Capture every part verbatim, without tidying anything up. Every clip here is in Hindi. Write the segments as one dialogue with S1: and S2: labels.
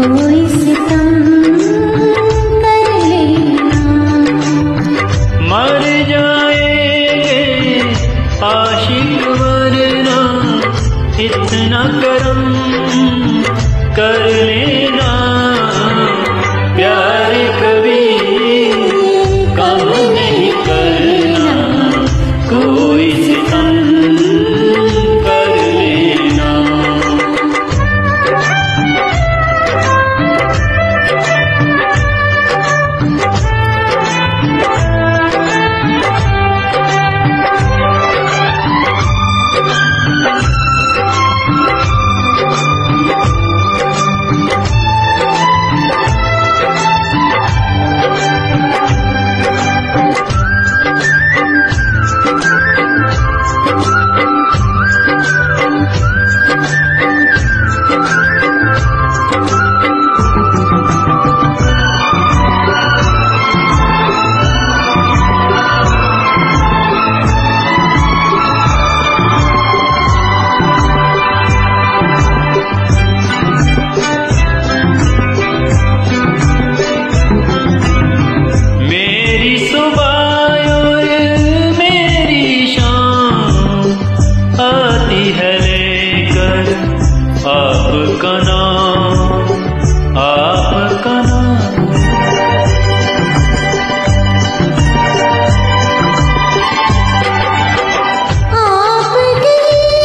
S1: कोई सितम कर लेना।
S2: मर जाएंगे आशिक वरना इतना करम कर लेना। प्यार कभी कम नहीं करना, कोई सितम कर लेना। आपका नाम, आपका नाम,
S1: आपके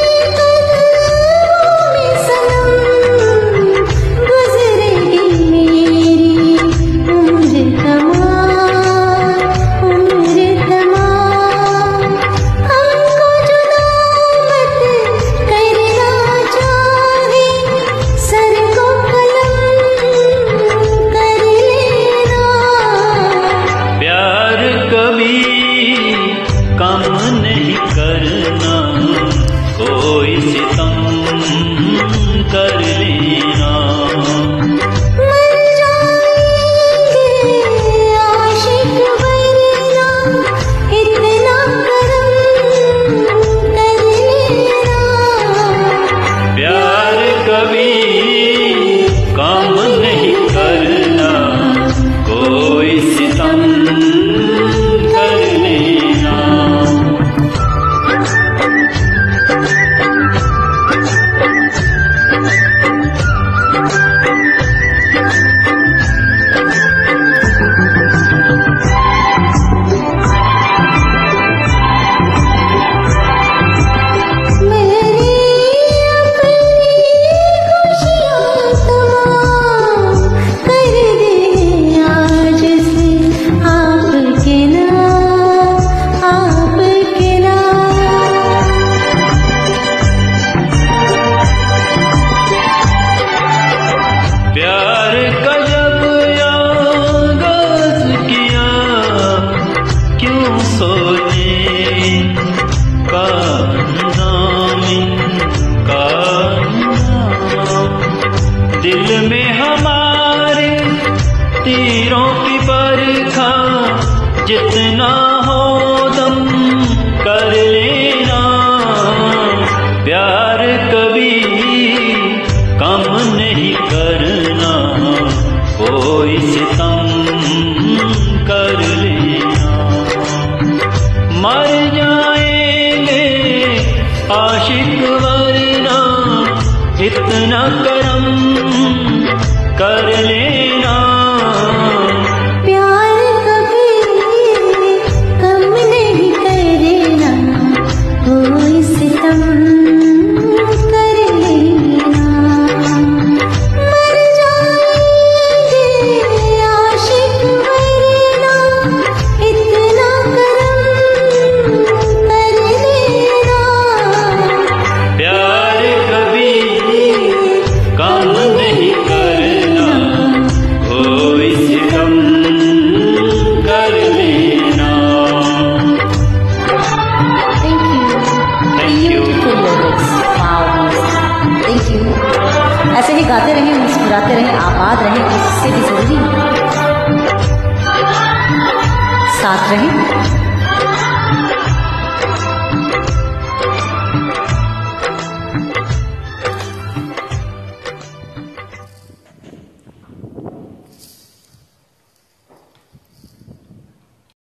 S1: कदमों में सनम गुजरेगी मेरी उम्र तमाम, उम्र तमाम। हमको जुदा मत करना चाहे, सर को कलम कर लेना।
S2: प्यार कभी कम नहीं करना, कोई सितम कर लेना।
S1: मर जाएंगे आशिक वरना इतना करम कर लेना।
S2: प्यार कभी कम नहीं करना, कोई सितम कर लेना। प्यार का जब आगाज़ किया, क्यों सोने का नाम का दिल में हमारे तीरों की बरखा जितना हो दम कर लेना। प्यार कभी कम नहीं करना, कोई सितम कर लेना। मर जाएंगे आशिक वरना इतना करम कर लेना।
S1: प्यार कभी कम नहीं करना, कोई सितम कर लेना। मर जाएंगे आशिक वरना इतना करम कर लेना।
S2: प्यार कभी कम नहीं करना, कोई सितम कर लेना।
S1: Thank you.
S2: Thank you.
S1: Beautiful lyrics. Wow. Thank you. ऐसे ही गाते रहें, मुस्कुराते रहें, आबाद रहें, इससे भी जरूरी साथ रहें।